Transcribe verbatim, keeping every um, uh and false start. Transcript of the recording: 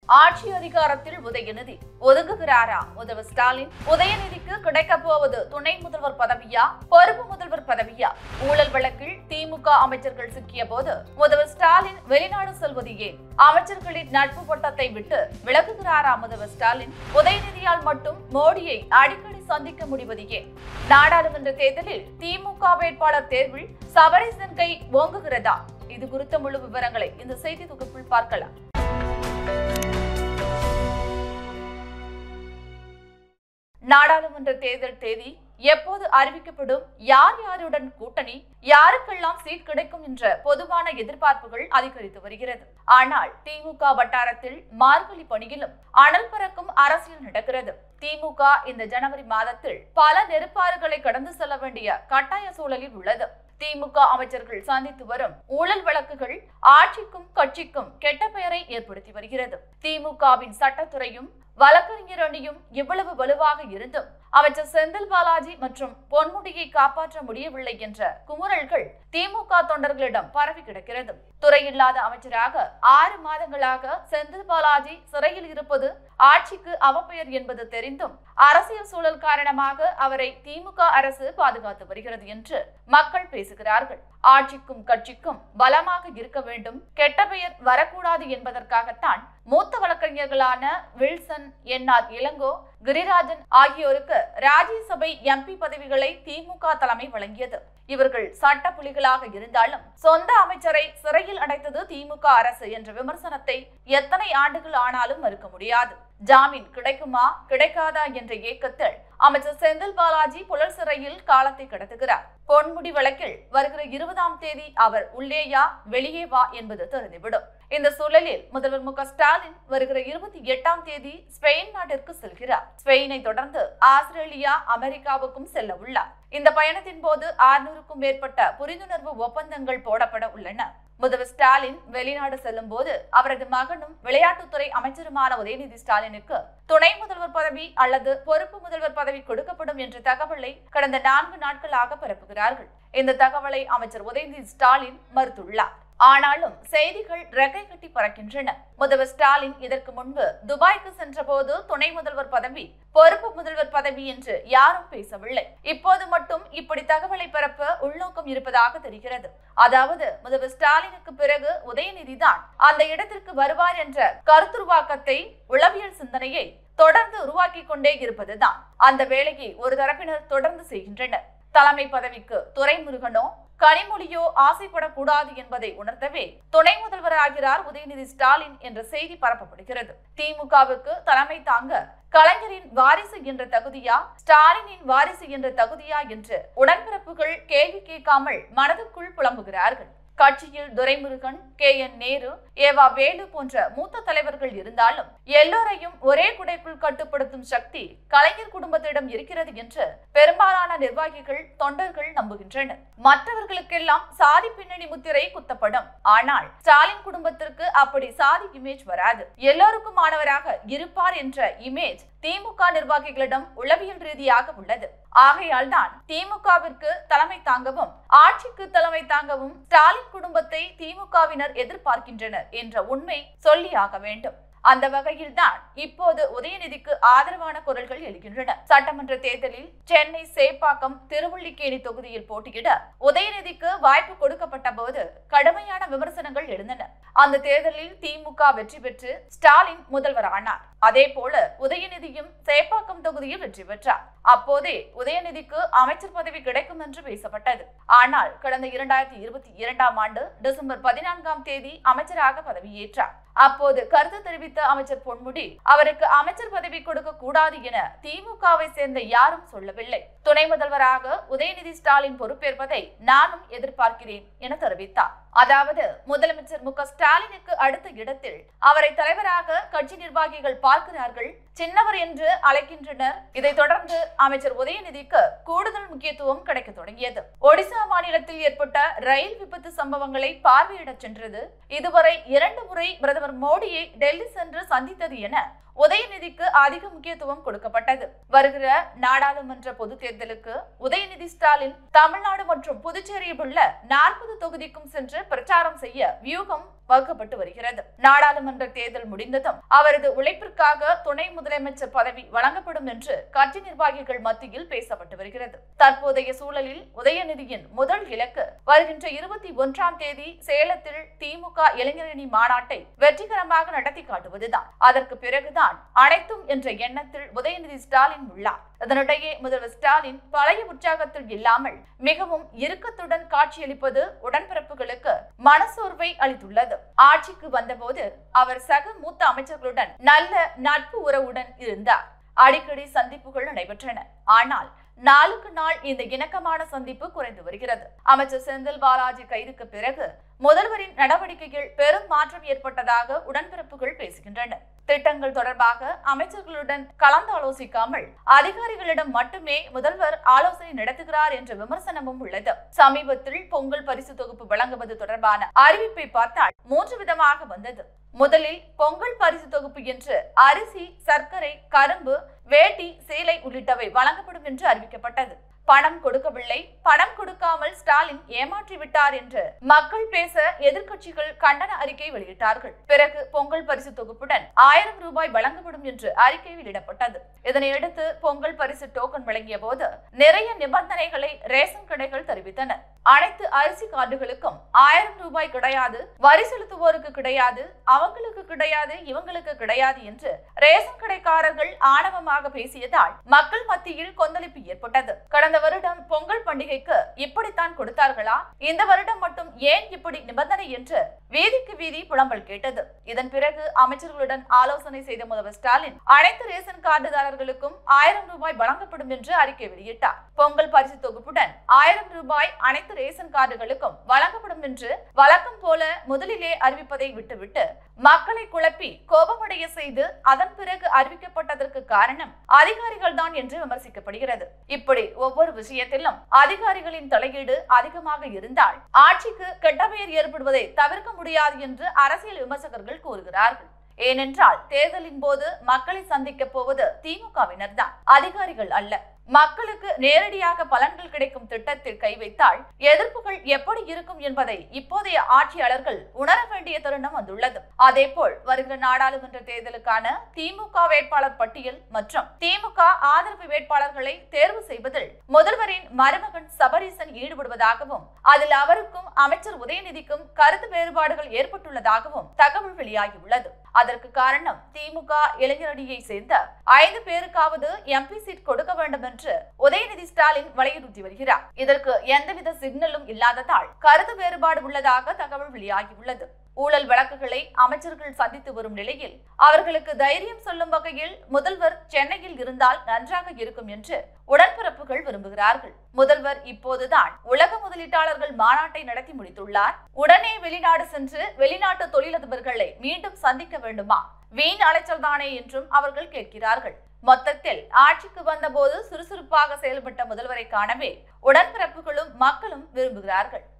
ஆட்சி அதிகாரத்தில் உதயநிதி ஒதுங்குகிறாரா முதல்வர் ஸ்டாலின்? உதயநிதிக்கு கிடைக்கப் போவது துணை முதல்வர் பதவியா, பொறுப்பு முதல்வர் பதவியா? ஊழல் வழக்கில் திமுக அமைச்சர்கள் சிக்கிய போது முதல்வர் ஸ்டாலின் வெளிநாடு செல்வது ஏன்? அமைச்சர்களின் நட்பு பட்டத்தை விட்டு விலகுகிறாரா முதல்வர் ஸ்டாலின்? உதயநிதியால் மட்டும் மோடியை அடிக்கடி சந்திக்க முடிவது ஏன்? நாடாளுமன்ற தேர்தலில் திமுக வேட்பாளர் தேர்வில் சபரீசன் கை ஓங்குகிறதா? இது குறித்த முழு விவரங்களை இந்த செய்தி தொகுப்பில் பார்க்கலாம். நாடாளுமன்ற தேர்தல் தேதி எப்போது அறிவிக்கப்படும், யார் யாருடன் கூட்டணி, யாருக்கெல்லாம் சீட் கிடைக்கும் என்ற பொதுவான எதிர்பார்ப்புகள் அதிகரித்து வருகிறது. ஆனால் திமுக வட்டாரத்தில் மார்கழி பணியிலும் அனல் பறக்கும் அரசியல் நடக்கிறது. திமுக இந்த ஜனவரி மாதத்தில் பல நெருப்பாறுகளை கடந்து செல்ல வேண்டிய கட்டாய சூழலில் உள்ளது. திமுக அமைச்சர்கள் சந்தித்து வரும் ஊழல் வழக்குகள் ஆட்சிக்கும் கட்சிக்கும் கெட்ட பெயரை ஏற்படுத்தி வருகிறது. திமுகவின் சட்டத்துறையும் வழக்கறிஞர் அணியும் இவ்வளவு வலுவாக இருந்தும் அமைச்சர் செந்தில் பாலாஜி மற்றும் பொன்முடியை காப்பாற்ற முடியவில்லை என்ற குமுறல்கள் திமுக தொண்டர்களிடம் பரவி கிடக்கிறது. துறையில்லாத அமைச்சராக ஆறு மாதங்களாக செந்தில் பாலாஜி சிறையில் இருப்பது ஆட்சிக்கு அவப்பெயர் என்பது தெரிந்தும் அரசியல் சூழல் காரணமாக அவரை திமுக அரசு பாதுகாத்து வருகிறது என்று மக்கள் பேசுகிறார்கள். ஆட்சிக்கும் கட்சிக்கும் பலமாக இருக்க வேண்டும், கெட்ட பெயர் வரக்கூடாது என்பதற்காகத்தான் மூத்த வழக்கறிஞர்களான Wilson, N R Elango, Girirajan ஆகியோருக்கு ராஜ்யசபை எம்பி பதவிகளை திமுக தலைமை வழங்கியது. இவர்கள் சட்ட புலிகளாக இருந்தாலும் சொந்த அமைச்சரை சிறையில் அடைத்தது திமுக அரசு என்ற விமர்சனத்தை எத்தனை ஆண்டுகள் ஆனாலும் மறுக்க முடியாது. ஜாமீன் கிடைக்குமா கிடைக்காதா என்ற ஏக்கத்தில் அமைச்சர் செந்தில் பாலாஜி புழல் சிறையில் காலத்தை கடத்துகிறார். பொன்முடி வழக்கில் வருகிற இருபதாம் தேதி அவர் உள்ளேயா வெளியே வா என்பது தெரிந்துவிடும். இந்த சூழலில் முதல்வர் மு க ஸ்டாலின் வருகிற இருபத்தி எட்டாம் தேதி ஸ்பெயின் நாட்டிற்கு செல்கிறார். ஸ்பெயினை தொடர்ந்து ஆஸ்திரேலியா, அமெரிக்காவுக்கும் செல்ல உள்ளார். இந்த பயணத்தின் போது ஆறுநூறுக்கும் மேற்பட்ட புரிந்துணர்வு ஒப்பந்தங்கள் போடப்பட உள்ளன. முதல்வர் ஸ்டாலின் வெளிநாடு செல்லும் போது அவரது மகனும் விளையாட்டுத்துறை அமைச்சருமான உதயநிதி ஸ்டாலினுக்கு துணை முதல்வர் பதவி அல்லது பொறுப்பு முதல்வர் பதவி கொடுக்கப்படும் என்ற தகவலை கடந்த நான்கு நாட்களாக பரப்புகிறார்கள். இந்த தகவலை அமைச்சர் உதயநிதி ஸ்டாலின் மறுத்துள்ளார். ஆனாலும் செய்திகள் ரெக்கை கட்டி பறக்கின்றன. முதல்வர் ஸ்டாலின் இதற்கு முன்பு துபாய்க்கு சென்ற போது துணை முதல்வர் பதவி, பொறுப்பு முதல்வர் பதவி என்று யாரும் பேசவில்லை. இப்போது மட்டும் இப்படி தகவலை பரப்ப உள்நோக்கம் இருப்பதாக தெரிகிறது. அதாவது முதல்வர் ஸ்டாலினுக்கு பிறகு உதயநிதி தான் அந்த இடத்திற்கு வருவார் என்ற கருத்துருவாக்கத்தை, உளவியல் சிந்தனையை தொடர்ந்து உருவாக்கி கொண்டே இருப்பதுதான். அந்த வேலையை ஒரு தரப்பினர் தொடர்ந்து செய்கின்றனர். தலைமை பதவிக்கு துரைமுருகனோ கனிமொழியோ ஆசைப்படக்கூடாது என்பதை உணர்த்தவே துணை முதல்வர் ஆகிறார் உதயநிதி ஸ்டாலின் என்ற செய்தி பரப்பப்படுகிறது. திமுகவுக்கு தலைமை தாங்க கலைஞரின் வாரிசு என்ற தகுதியா, ஸ்டாலினின் வாரிசு என்ற தகுதியா என்று உடன்பிறப்புகள் கேள்வி கேட்காமல் மனதுக்குள் புலம்புகிறார்கள். கட்சியில் துரைமுருகன், கே என் நேரு, ஏவா வேலு போன்ற மூத்த தலைவர்கள் இருந்தாலும் எல்லோரையும் ஒரே குடைக்குள் கட்டுப்படுத்தும் சக்தி கலைஞர் குடும்பத்திடம் இருக்கிறது என்று பெரும்பாலான நிர்வாகிகள், தொண்டர்கள் நம்புகின்றனர். மற்றவர்களுக்கெல்லாம் சாதி பின்னணி முத்திரை குத்தப்படும். ஆனால் ஸ்டாலின் குடும்பத்திற்கு அப்படி சாதி இமேஜ் வராது. எல்லோருக்குமானவராக இருப்பார் என்ற இமேஜ் திமுக நிர்வாகிகளிடம் உளவியல் ரீதியாக உள்ளது. ஆகையால் தான் திமுகவிற்கு தலைமை தாங்கவும் ஆட்சிக்கு தலைமை தாங்கவும் ஸ்டாலின் குடும்பத்தை திமுகவினர் எதிர்பார்க்கின்றனர் என்ற உண்மை சொல்லியாக வேண்டும். அந்த வகையில் தான் இப்போது உதயநிதிக்கு ஆதரவான குரல்கள் எழுகின்றன. சட்டமன்ற தேர்தலில் சென்னை சேப்பாக்கம், திருவல்லிக்கேணி தொகுதியில் போட்டியிட உதயநிதிக்கு வாய்ப்பு கொடுக்கப்பட்ட போது கடுமையான விமர்சனங்கள் எழுந்தன. அந்த தேர்தலில் திமுக வெற்றி பெற்று ஸ்டாலின் முதல்வர் ஆனார். அதே போல உதயநிதியும் சேப்பாக்கம் தொகுதியில் வெற்றி பெற்றார். அப்போதே உதயநிதிக்கு அமைச்சர் பதவி கிடைக்கும் என்று பேசப்பட்டது. ஆனால் கடந்த இரண்டாயிரத்தி இருபத்தி இரண்டாம் ஆண்டு டிசம்பர் பதினான்காம் தேதி அமைச்சராக பதவியேற்றார். அப்போது கருத்து தெரிவித்த அமைச்சர் பொன்முடி அவருக்கு அமைச்சர் பதவி கொடுக்க கூடாது என திமுகவை சேர்ந்த யாரும் சொல்லவில்லை. துணை முதல்வராக உதயநிதி ஸ்டாலின் பொறுப்பேற்பதை நானும் எதிர்பார்க்கிறேன் என தெரிவித்தார். அதாவது முதலமைச்சர் மு க ஸ்டாலினுக்கு அடுத்த இடத்தில் அவரை தலைவராக கட்சி நிர்வாகிகள் பார்க்கிறார்கள். சின்னவர் என்று அழைக்கின்றனர். இதைத் தொடர்ந்து அமைச்சர் உதயநிதிக்கு கூடுதல் முக்கியத்துவம் கிடைக்க தொடங்கியது. ஒடிசா மாநிலத்தில் ஏற்பட்ட ரயில் விபத்து சம்பவங்களை பார்வையிட சென்றது. இதுவரை இரண்டு முறை பிரதமர் மோடியை டெல்லி சென்று சந்தித்தது என உதயநிதிக்கு அதிக முக்கியத்துவம் கொடுக்கப்பட்டது. வருகிற நாடாளுமன்ற பொது தேர்தலுக்கு உதயநிதி ஸ்டாலின் தமிழ்நாடு மற்றும் புதுச்சேரியில் உள்ள நாற்பது தொகுதிக்கும் சென்று பிரச்சாரம் செய்ய வியூகம் வகுக்கப்பட்டு வருகிறது. நாடாளுமன்ற தேர்தல் முடிந்ததும் அவரது உழைப்பிற்காக துணை முதலமைச்சர் பதவி வழங்கப்படும் என்று கட்சி நிர்வாகிகள் மத்தியில் பேசப்பட்டு வருகிறது. தற்போதைய சூழலில் உதயநிதியின் முதல் இலக்கு வருகின்ற இருபத்தி ஒன்றாம் தேதி சேலத்தில் திமுக இளைஞரணி மாநாட்டை வெற்றிகரமாக நடத்தி காட்டுவதுதான். அதற்கு பிறகுதான் அனைத்தும் என்ற எண்ணத்தில் உதயநிதி ஸ்டாலின் உள்ளார். இதனிடையே முதல்வர் ஸ்டாலின் பழைய உற்சாகத்தில் இல்லாமல் மிகவும் இறுக்கத்துடன் காட்சியளிப்பது உடன்பிறப்புகளுக்கு மனசோர்வை அளித்துள்ளது. ஆட்சிக்கு வந்தபோது அவர் சக மூத்த அமைச்சர்களுடன் நல்ல நட்பு உறவுடன் இருந்தார். அடிக்கடி சந்திப்புகள் நடைபெற்றன. ஆனால் நாளுக்கு நாள் இந்த இணக்கமான சந்திப்பு குறைந்து வருகிறது. அமைச்சர் செந்தில் பாலாஜி கைதுக்கு பிறகு முதல்வரின் நடவடிக்கையில் பெரும் மாற்றம் ஏற்பட்டதாக உடன்பிறப்புகள் பேசுகின்றனர். திட்டங்கள் தொடர்பாக அமைச்சர்களுடன் கலந்து ஆலோசிக்காமல் அதிகாரிகளிடம் மட்டுமே முதல்வர் ஆலோசனை நடத்துகிறார் என்ற விமர்சனமும் உள்ளது. சமீபத்தில் பொங்கல் பரிசு தொகுப்பு வழங்குவது தொடர்பான அறிவிப்பை பார்த்தால் மூன்று விதமாக வந்தது. முதலில் பொங்கல் பரிசு தொகுப்பு என்று அரிசி, சர்க்கரை, கரும்பு, வேட்டி, சேலை உள்ளிட்டவை வழங்கப்படும் என்று அறிவிக்கப்பட்டது. பணம் கொடுக்கவில்லை, பணம் கொடுக்காமல் ஸ்டாலின் ஏமாற்றி விட்டார் என்று மக்கள் பேச எதிர்க்கட்சிகள் கண்டன அறிக்கை வெளியிட்டார்கள். பிறகு பொங்கல் பரிசு தொகுப்புடன் ஆயிரம் ரூபாய் வழங்கப்படும் என்று அறிக்கை வெளியிடப்பட்டது. இதனையடுத்து பொங்கல் பரிசு டோக்கன் வழங்கிய போது நிறைய நிபந்தனைகளை ரேஷன் கடைகள் தெரிவித்தனர். அனைத்து அரிசி கார்டுகளுக்கும் ஆயிரம் ரூபாய் கிடையாது, வரி செலுத்துவோருக்கு கிடையாது, அவங்களுக்கு கிடையாது, இவங்களுக்கு கிடையாது என்று ரேஷன் கடைக்காரர்கள் ஆணவமாக பேசியதால் மக்கள் மத்தியில் கொந்தளிப்பு ஏற்பட்டது. கடந்த வருடம் பொங்கல் பண்டிகைக்கு இப்படித்தான் கொடுத்தார்களா, இந்த வருடம் மட்டும் ஏன் இப்படி நிபந்தனை என்று வீதிக்கு வீதி புலம்பல் கேட்டது. இதன் பிறகு அமைச்சர்களுடன் ஆலோசனை செய்த முதல்வர் ஸ்டாலின் அனைத்து ரேஷன் கார்டுதாரர்களுக்கும் ஆயிரம் ரூபாய் வழங்கப்படும் என்று அறிக்கை வெளியிட்டார். பொங்கல் பரிசு தொகுப்புடன் ஆயிரம் ரூபாய் அனைத்து ரேஷன் கார்டுகளுக்கும் வழங்கப்படும் என்று வழக்கம் போல முதலிலே அறிவிப்பதை விட்டுவிட்டு மக்களை குழப்பி கோபமடைய செய்து அதன் பிறகு அறிவிக்கப்பட்டதற்கு காரணம் அதிகாரிகள் தான் என்று விமர்சிக்கப்படுகிறது. இப்படி ஒவ்வொரு விஷயத்திலும் அதிகாரிகளின் தலையீடு அதிகமாக இருந்தால் ஆட்சிக்கு கெட்ட பெயர் ஏற்படுவதை தவிர்க்க முடியாது என்று அரசியல் விமர்சகர்கள் கூறுகிறார்கள். ஏனென்றால் தேர்தலின் போது மக்களை சந்திக்க போவது திமுகவினர் தான், அதிகாரிகள் அல்ல. மக்களுக்கு நேரடியாக பலன்கள் கிடைக்கும் திட்டத்தில் கை வைத்தால் எதிர்ப்புகள் எப்படி இருக்கும் என்பதை இப்போதைய ஆட்சியாளர்கள் உணர வேண்டிய தருணம் வந்துள்ளது. அதேபோல் வருகிற நாடாளுமன்ற தேர்தலுக்கான திமுக வேட்பாளர் பட்டியல் மற்றும் திமுக ஆதரவு வேட்பாளர்களை தேர்வு செய்வதில் முதல்வரின் மருமகன் சபரீசன் ஈடுபடுவதாகவும் அதில் அவருக்கும் அமைச்சர் உதயநிதிக்கும் கருத்து வேறுபாடுகள் ஏற்பட்டுள்ளதாகவும் தகவல் வெளியாகியுள்ளது. அதற்கு காரணம் திமுக இளைஞரணியை சேர்ந்த ஐந்து பேருக்காவது எம்பி சீட் கொடுக்க வேண்டும் என்று உதயநிதி ஸ்டாலின் வலியுறுத்தி வருகிறார். இதற்கு எந்தவித சிக்னலும் இல்லாததால் கருத்து வேறுபாடு உள்ளதாக தகவல் வெளியாகியுள்ளது. ஊழல் வழக்குகளை அமைச்சர்கள் சந்தித்து வரும் நிலையில் அவர்களுக்கு தைரியம் சொல்லும் வகையில் முதல்வர் சென்னையில் இருந்தால் நன்றாக இருக்கும் என்று உடன்பிறப்புகள் விரும்புகிறார்கள். முதல்வர் இப்போதுதான் உலக முதலீட்டாளர்கள் மாநாட்டை நடத்தி முடித்துள்ளார். உடனே வெளிநாடு சென்று வெளிநாட்டு தொழிலதிபர்களை மீண்டும் சந்திக்க வேண்டுமா? வீண் அலைச்சல் தானே என்றும் அவர்கள் கேட்கிறார்கள். மொத்தத்தில் ஆட்சிக்கு வந்தபோது சுறுசுறுப்பாக செயல்பட்ட முதல்வரை காணவே உடன்பிறப்புகளும் மக்களும் விரும்புகிறார்கள்.